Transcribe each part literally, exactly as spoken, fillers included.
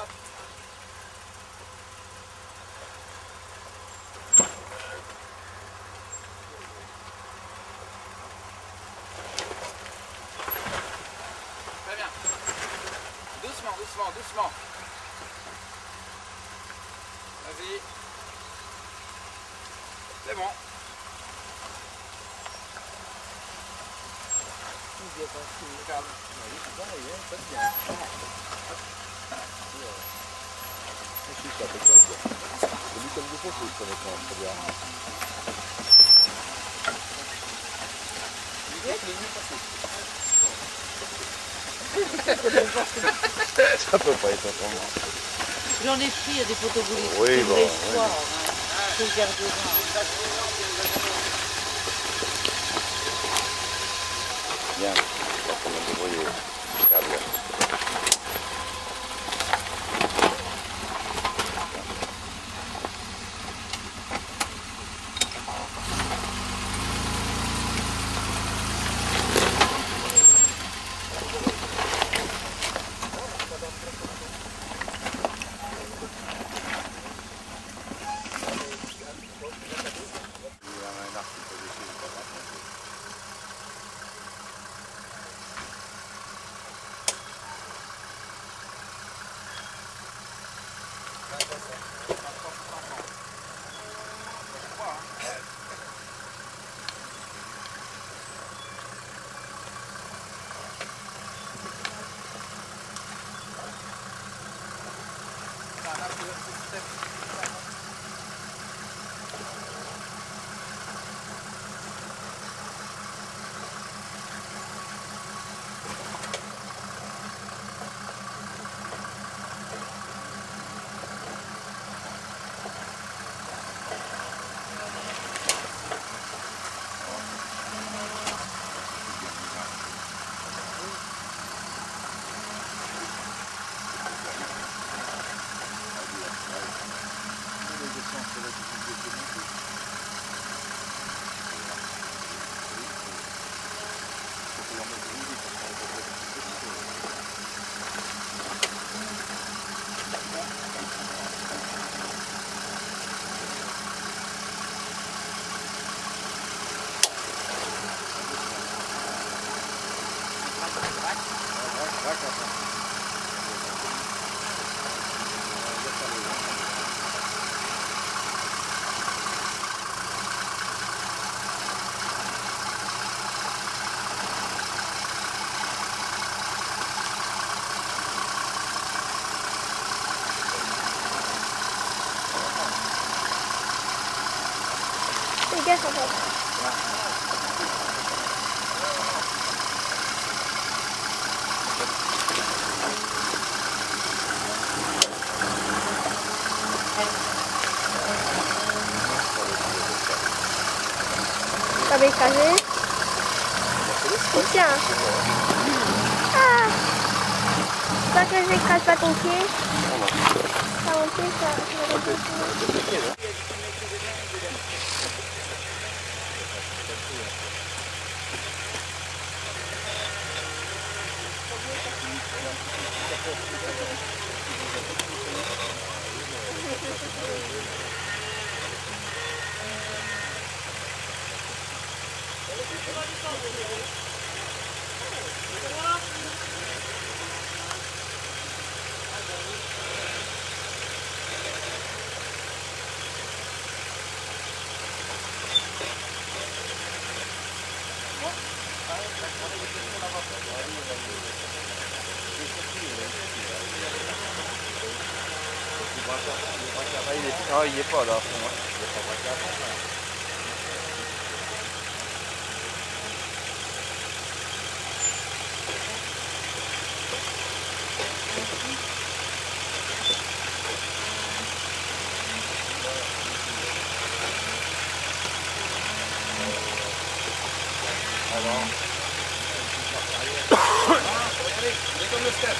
droite. Très bien. Doucement, doucement, doucement. Vas-y. C'est bon. Regarde. Ça peut pas être autrement. J'en ai pris à des photovoltaïques. Oui, bon, oui. Je le garderai. Bien, je pense qu'on va me débrouiller. Super bien. Fais gaffe en fait. Ça va écraser. Tiens. Ah. Pas que j'écrase pas ton pied. Ça mon pied, ça. Ah, il est pas là. Alors, regardez, il est comme le step.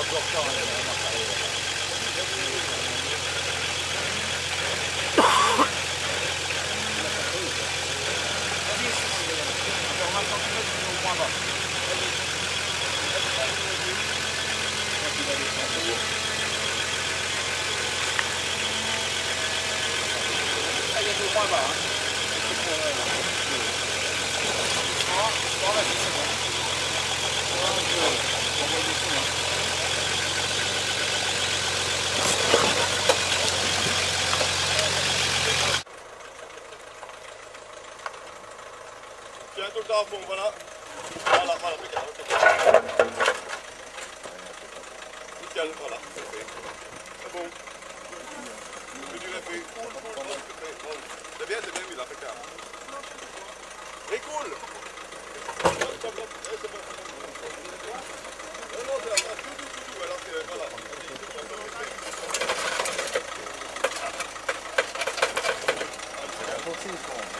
Tiens tout le temps à fond, voilà. Voilà, voilà, nickel, nickel. Nickel, voilà, c'est fait. C'est bon. C'est du répé. C'est bien, c'est bien mis là, impeccable. Et cool. Non, non, c'est tout, tout, tout, tout, alors c'est, voilà. Attention,